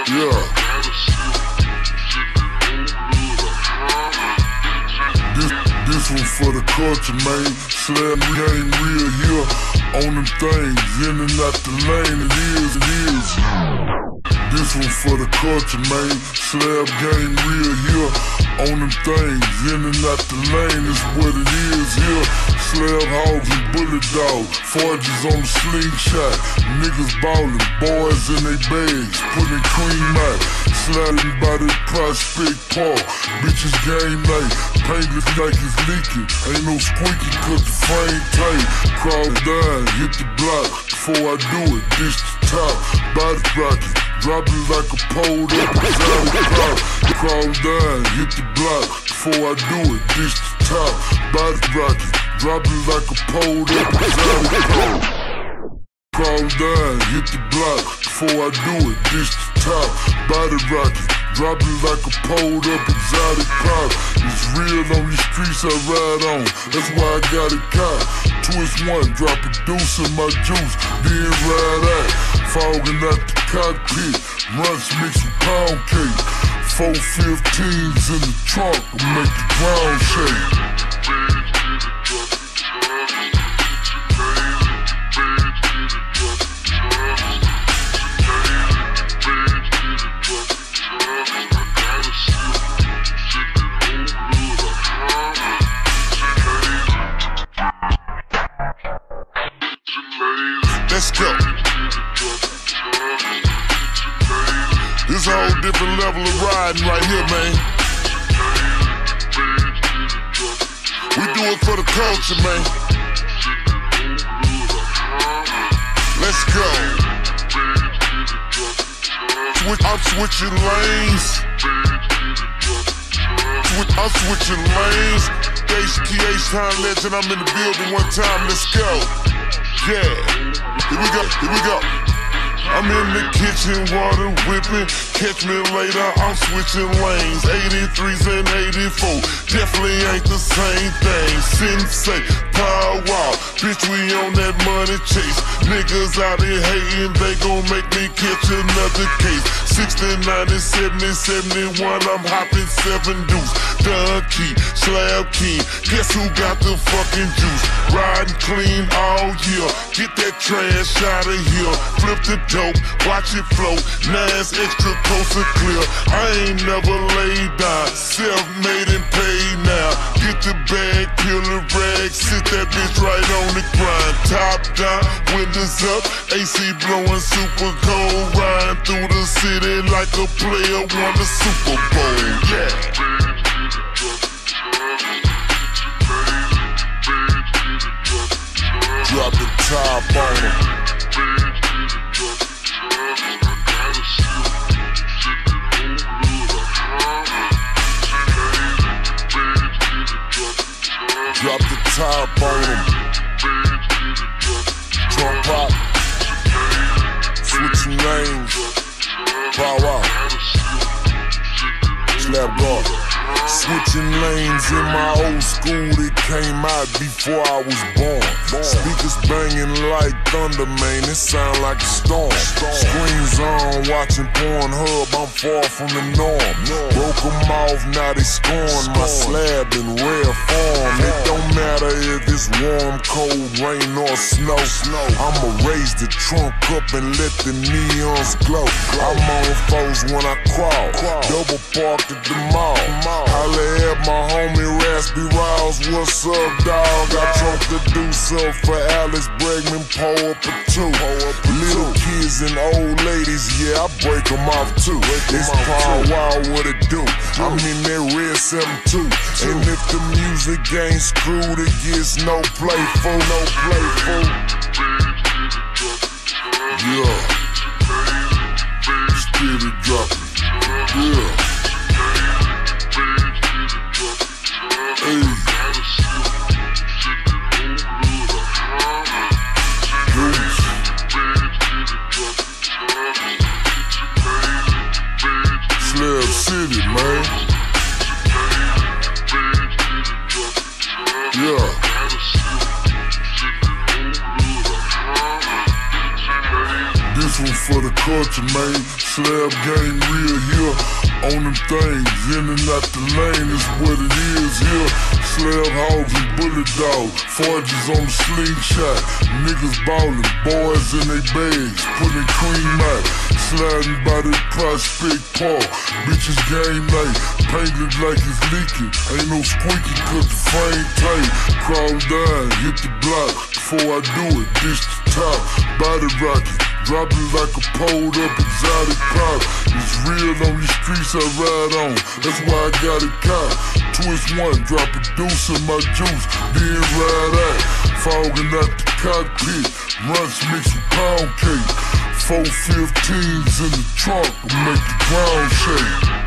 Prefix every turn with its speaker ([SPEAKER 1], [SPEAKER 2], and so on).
[SPEAKER 1] Yeah. This one for the culture, man. Slab game real here. On them things, in and out the lane, it is. This one for the culture, man. Slab game real here. On them things, in and out the lane is what it is here. Slab hogs and bullet dogs, forges on the slingshot. Niggas ballin', boys in they bags, putting cream out. Sliding by the Prospect Park, bitches game night. Painted like it's leaking, ain't no squeaky cause the frame tight. Crawl down, hit the block, before I do it, dish the top. Body rocket, drop it like a pole up inside the car. Crawl down, hit the block, before I do it, dish the top. Body rocket, drop it like a pole up inside the car. Crawl down, hit the block, before I do it, dish the top. Body rocket, drop it like a pole up inside the car. It's real on these streets I ride on, that's why I got it caught. Twist one, drop a deuce in my juice, then ride out. Fogging out the cockpit, runs mixed with pound cake. 415s in the trunk will make the ground shake. Let's go. This a whole different level of riding right here, man. We do it for the culture, man. Let's go. I'm switching lanes. I'm switching lanes. H-Town legend, I'm in the building one time. Let's go. Yeah, here we go. I'm in the kitchen, water whipping. Catch me later, I'm switching lanes. 83s and 84, definitely ain't the same thing. Sensei, power wow, bitch, we on that money chase. Niggas out here hating, they gon' make me catch another case. 69 and 70, 71, I'm hopping 7 deuce. Donkey, Slab King, guess who got the fucking juice? Riding clean all year, get that trash out of here. Flip the dope, watch it flow, nice extra close and clear. I ain't never laid down, self-made and paid now. Get the bag, peel the rag, sit that bitch right on the grind. Top down, windows up, AC blowing super cold. Riding through the city like a player won the Super Bowl, yeah. Drop the top on him. Drop the top on him. Trump pop. Switching lanes. Bow out. Slab guard. Switching lanes in my old school that came out before I was born. Speakers banging like thunder, man, it sound like a storm. Screens on, watching Pornhub, I'm far from the norm. Broke them off, now they scorn my slab in rare form. It don't matter if it's warm, cold, rain or snow. I'ma raise the trunk up and let the neons glow. I'm on foes when I crawl, double parked at the mall. Holla at my homie Raspy Rouse, what's up, dawg? I trunk the deuce up for Alex Bregman, pour up a 2. Little kids and old ladies, yeah, I break them off too. It's Paul Wild, what it do? I'm in that red 7-2. And if the music ain't screwed, it gets no playful, no playful. Yeah. Steady dropping. Yeah. Slab City, man. Yeah. This one for for the culture, man. Slab game real here. On them things, in and out the lane is what it is here. Slab hogs and bullet dogs, forges on the slingshot. Niggas ballin', boys in they bags, putting cream out. Sliding by the Prospect Park, bitches game night. Painted like it's leaking, ain't no squeaky cause the frame tight. Crawl down, hit the block, before I do it, dish the top. Body rocket, drop it like a pulled up exotic pop. It's real on these streets I ride on, that's why I got a cop. Twist one, drop a deuce in my juice, then ride out. Fogging out the cockpit, runs mixed with pound cake. 415s in the trunk will make the ground shake.